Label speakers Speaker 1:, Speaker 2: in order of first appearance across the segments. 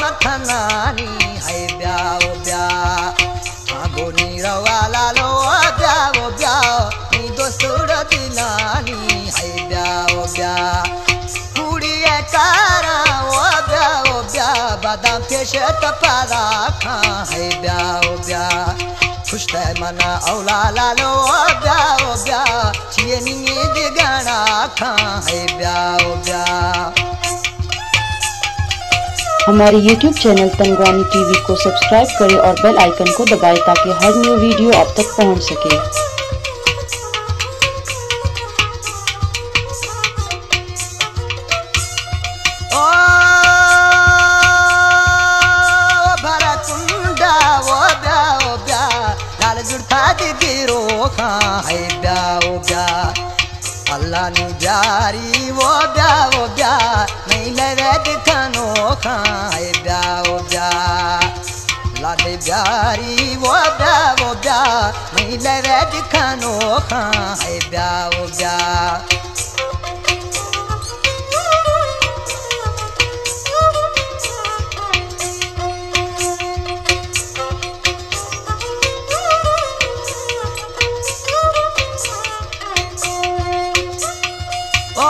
Speaker 1: खनानी है ब्याओ ब्या आगो नीरा वाला लो ब्याओ ब्या नी दोस्तोर दिलानी है ब्याओ ब्या कुड़ी कारा ओ ब्या बादाम पेश तपारा खा है ब्याओ ब्या खुश मना औला लालो ब्या छिए नींद गाना खा है ब्याओ ब्या।
Speaker 2: हमारे YouTube चैनल तंगवानी टीवी को सब्सक्राइब करें और बेल आइकन को दबाएं ताकि हर न्यू वीडियो आप तक पहुंच सके।
Speaker 1: ओ भरकुंडा वो ब्या लाल जुड़ता दिगिरो खा है ब्याओ ब्या अल्लाह नी प्यारी वो ब्या नहीं लवे दिखानो खा है ब्याओ ब्या लाडे प्यारी वो ब्या नहीं लवे दिखानो खा है ब्याओ ब्या। ओ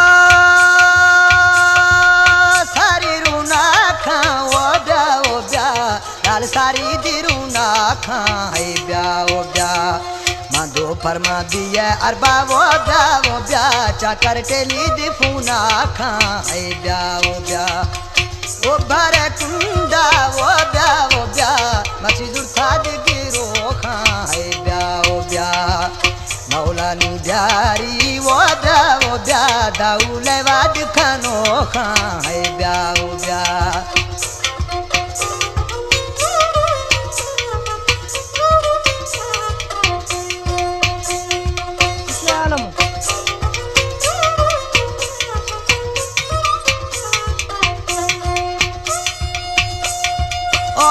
Speaker 1: सारी रूना खा ओ ब्या लाल सारी दिरूना खा है ब्याओ ब्या मां दोपहर मां दिए अरबा वो ब्या चाकर टेली दिफूना खा है ब्याओ ब्या ओ भर कुंडा वो ब्या मछी जुड़ता दिगिरो खा है ब्याओ ब्या मौला नी प्यारी वो ब्या दाऊले वाद खानो खा है ब्याओ ब्या। ओ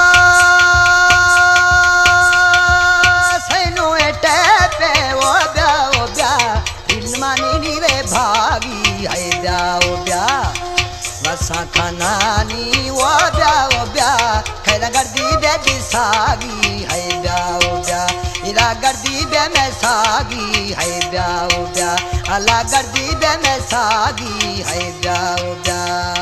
Speaker 1: सैनो एटे पे वो ब्या मानी नीवे भागी है ब्याओ ब्या बसा खनानी वो ब्या खैरा गर्दी बे दिसागी है ब्याओ ब्या इरा गर्दी बे में सागी है ब्याओ ब्या अल्लाह गर्दी बे में सागी है ब्याओ ब्या।